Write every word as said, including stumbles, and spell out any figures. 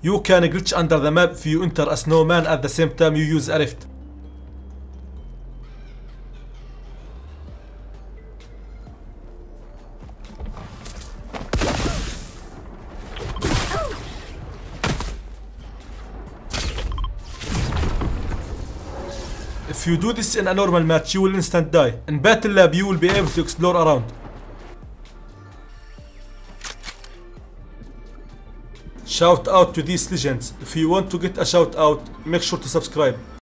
You can glitch under the map if you enter a snowman at the same time you use a rift. If you do this in a normal match, you will instant die. In Battle Lab, you will be able to explore around. Shout out to these legends. If you want to get a shout out, make sure to subscribe.